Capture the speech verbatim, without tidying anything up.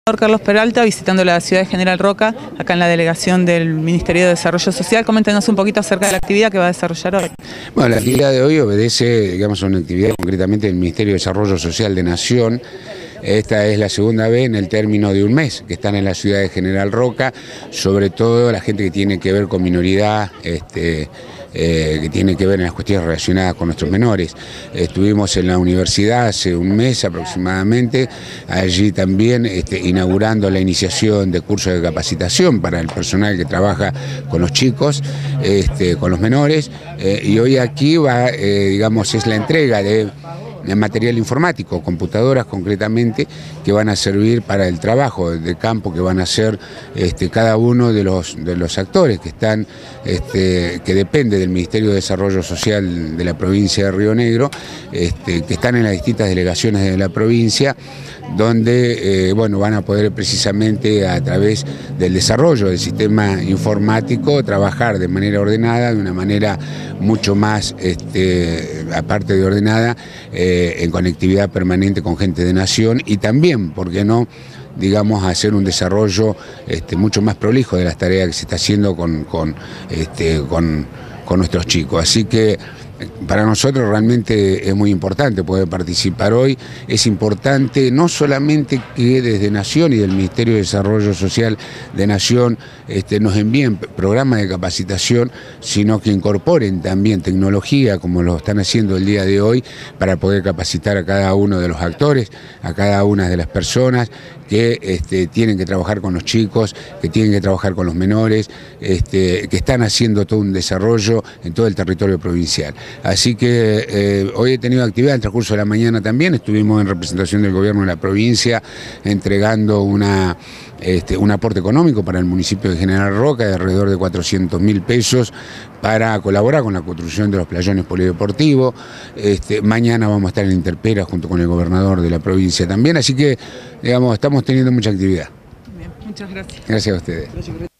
Carlos Peralta, visitando la ciudad de General Roca, acá en la delegación del Ministerio de Desarrollo Social. Coméntenos un poquito acerca de la actividad que va a desarrollar hoy. Bueno, la actividad de hoy obedece, digamos, a una actividad concretamente del Ministerio de Desarrollo Social de Nación. Esta es la segunda vez en el término de un mes que están en la ciudad de General Roca, sobre todo la gente que tiene que ver con minoridad, este, eh, que tiene que ver en las cuestiones relacionadas con nuestros menores. Estuvimos en la universidad hace un mes aproximadamente, allí también este, inaugurando la iniciación de cursos de capacitación para el personal que trabaja con los chicos, este, con los menores, eh, y hoy aquí va, eh, digamos, es la entrega de material informático, computadoras concretamente, que van a servir para el trabajo de campo que van a hacer este, cada uno de los, de los actores que están, este, que depende del Ministerio de Desarrollo Social de la provincia de Río Negro, este, que están en las distintas delegaciones de la provincia, donde eh, bueno, van a poder precisamente a través del desarrollo del sistema informático trabajar de manera ordenada, de una manera mucho más, este, aparte de ordenada, eh, en conectividad permanente con gente de Nación y también, ¿por qué no?, digamos, hacer un desarrollo este, mucho más prolijo de las tareas que se está haciendo con, con, este, con, con nuestros chicos. Así que para nosotros realmente es muy importante poder participar hoy. Es importante no solamente que desde Nación y del Ministerio de Desarrollo Social de Nación este, nos envíen programas de capacitación, sino que incorporen también tecnología, como lo están haciendo el día de hoy, para poder capacitar a cada uno de los actores, a cada una de las personas que este, tienen que trabajar con los chicos, que tienen que trabajar con los menores, este, que están haciendo todo un desarrollo en todo el territorio provincial. Así que eh, hoy he tenido actividad en el transcurso de la mañana también, estuvimos en representación del gobierno de la provincia entregando una, este, un aporte económico para el municipio de General Roca de alrededor de cuatrocientos mil pesos para colaborar con la construcción de los playones polideportivos. Este, mañana vamos a estar en Interpera junto con el gobernador de la provincia también, así que digamos, estamos teniendo mucha actividad. Bien, muchas gracias. Gracias a ustedes. Gracias.